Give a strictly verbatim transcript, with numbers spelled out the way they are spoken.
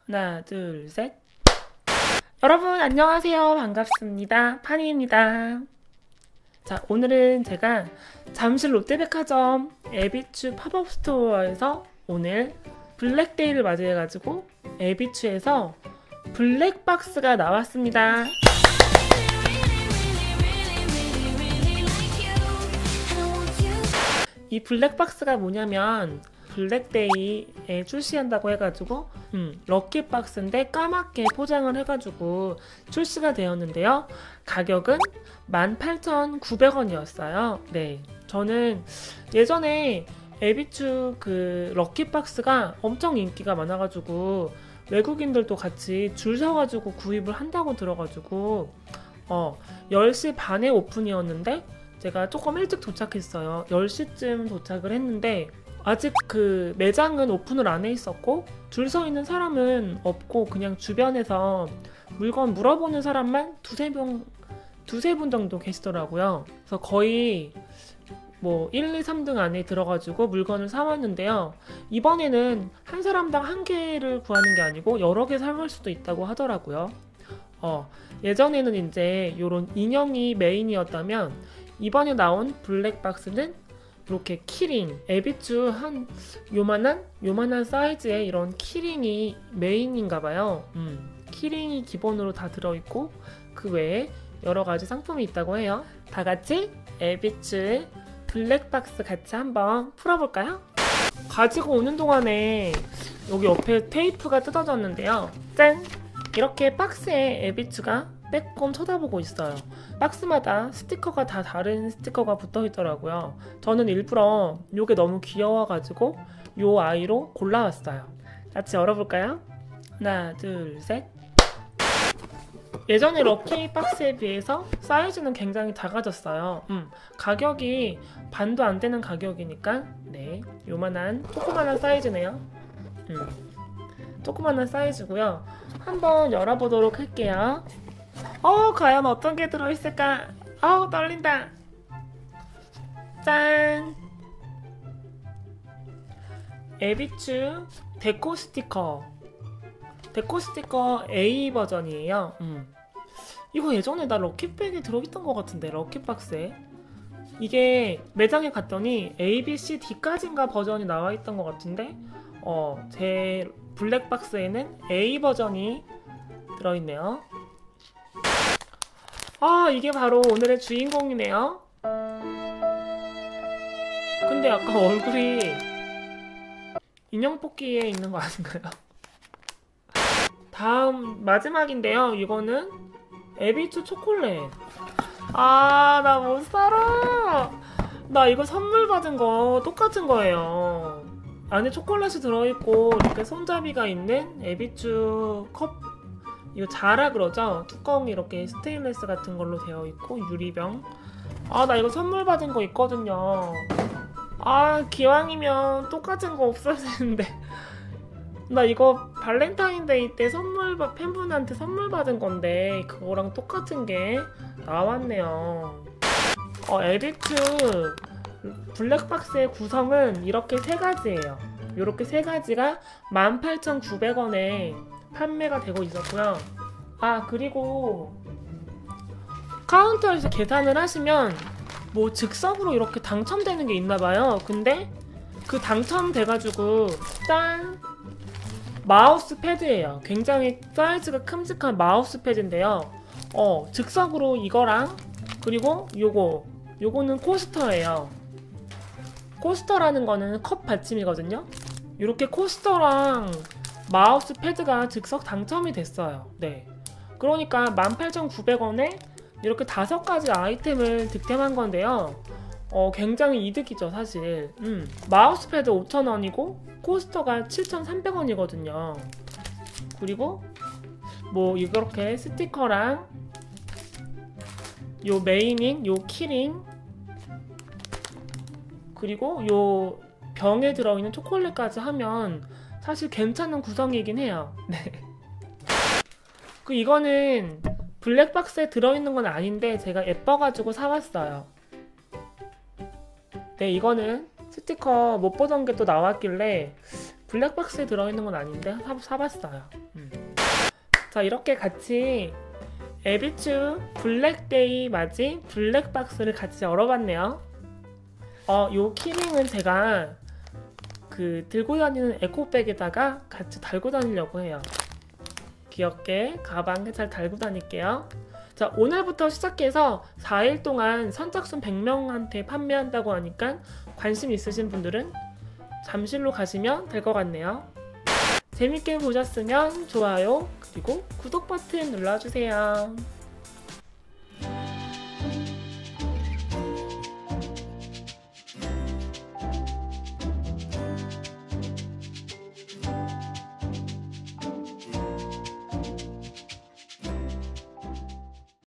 하나, 둘, 셋. 여러분 안녕하세요. 반갑습니다. 파니입니다. 자, 오늘은 제가 잠실 롯데백화점 에비추 팝업 스토어에서 오늘 블랙데이를 맞이해가지고 에비추에서 블랙박스가 나왔습니다. 이 블랙박스가 뭐냐면 블랙데이에 출시한다고 해가지고 음, 럭키박스인데 까맣게 포장을 해가지고 출시가 되었는데요. 가격은 만 팔천구백 원이었어요. 네, 저는 예전에 에비추 그 럭키박스가 엄청 인기가 많아가지고 외국인들도 같이 줄 서가지고 구입을 한다고 들어가지고 어, 열 시 반에 오픈이었는데 제가 조금 일찍 도착했어요. 열 시쯤 도착을 했는데 아직 그 매장은 오픈을 안 해 있었고 줄 서 있는 사람은 없고 그냥 주변에서 물건 물어보는 사람만 두세 명, 두세 분 정도 계시더라고요. 그래서 거의 뭐 일, 이, 삼 등 안에 들어가지고 물건을 사왔는데요. 이번에는 한 사람당 한 개를 구하는 게 아니고 여러 개 사갈 수도 있다고 하더라고요. 어, 예전에는 이제 요런 인형이 메인이었다면 이번에 나온 블랙박스는 이렇게 키링, 에비추 한 요만한 요만한 사이즈의 이런 키링이 메인인가봐요. 음, 키링이 기본으로 다 들어있고 그 외에 여러 가지 상품이 있다고 해요. 다 같이 에비추 블랙박스 같이 한번 풀어볼까요? 가지고 오는 동안에 여기 옆에 테이프가 뜯어졌는데요. 짠! 이렇게 박스에 에비추가 빼꼼 쳐다보고 있어요. 박스마다 스티커가 다 다른 스티커가 붙어 있더라고요. 저는 일부러 이게 너무 귀여워가지고 요 아이로 골라왔어요. 같이 열어볼까요? 하나, 둘, 셋. 예전에 럭키 박스에 비해서 사이즈는 굉장히 작아졌어요. 음, 가격이 반도 안 되는 가격이니까 네, 요만한 조그만한 사이즈네요. 음, 조그만한 사이즈고요. 한번 열어보도록 할게요. 어, 과연 어떤 게 들어있을까? 아우, 떨린다. 짠! 에비추 데코 스티커. 데코 스티커 A 버전이에요. 음. 이거 예전에 나 럭키백에 들어있던 것 같은데, 럭키박스에. 이게 매장에 갔더니 A, B, C, D까지인가 버전이 나와있던 것 같은데, 어, 제 블랙박스에는 A 버전이 들어있네요. 아, 이게 바로 오늘의 주인공이네요. 근데 아까 얼굴이 인형 뽑기에 있는 거 아닌가요? 다음 마지막인데요. 이거는 에비추 초콜릿. 아, 나 못 살아. 나 이거 선물 받은 거 똑같은 거예요. 안에 초콜릿이 들어있고 이렇게 손잡이가 있는 에비추 컵, 이거 자라 그러죠? 뚜껑이 이렇게 스테인리스 같은 걸로 되어 있고 유리병. 아, 나 이거 선물 받은 거 있거든요. 아, 기왕이면 똑같은 거 없어야 되는데. 나 이거 발렌타인데이 때 선물 팬분한테 선물 받은 건데 그거랑 똑같은 게 나왔네요. 어, 에비추 블랙박스의 구성은 이렇게 세 가지예요. 이렇게 세 가지가 만 팔천구백 원에 판매가 되고 있었고요. 아, 그리고 카운터에서 계산을 하시면 뭐 즉석으로 이렇게 당첨되는 게 있나봐요. 근데 그 당첨돼가지고 짠! 마우스 패드예요. 굉장히 사이즈가 큼직한 마우스 패드인데요. 어, 즉석으로 이거랑 그리고 요거 요거는 코스터예요. 코스터라는 거는 컵 받침이거든요. 이렇게 코스터랑 마우스 패드가 즉석 당첨이 됐어요. 네, 그러니까 만 팔천구백 원에 이렇게 다섯 가지 아이템을 득템한 건데요. 어, 굉장히 이득이죠, 사실. 음, 마우스 패드 오천 원이고 코스터가 칠천삼백 원이거든요. 그리고 뭐 이렇게 스티커랑 요 메인인 요 키링 그리고 요 병에 들어있는 초콜릿까지 하면 사실 괜찮은 구성이긴 해요. 네. 그 이거는 블랙박스에 들어있는 건 아닌데 제가 예뻐가지고 사왔어요. 네, 이거는 스티커 못 보던 게 또 나왔길래 블랙박스에 들어있는 건 아닌데 사, 사봤어요. 음. 자, 이렇게 같이 에비츄 블랙데이 맞이 블랙박스를 같이 열어봤네요. 어, 요 키링은 제가 그 들고 다니는 에코백에다가 같이 달고 다니려고 해요. 귀엽게 가방에 잘 달고 다닐게요. 자, 오늘부터 시작해서 사 일 동안 선착순 백 명한테 판매한다고 하니까 관심 있으신 분들은 잠실로 가시면 될 것 같네요. 재밌게 보셨으면 좋아요 그리고 구독 버튼 눌러주세요.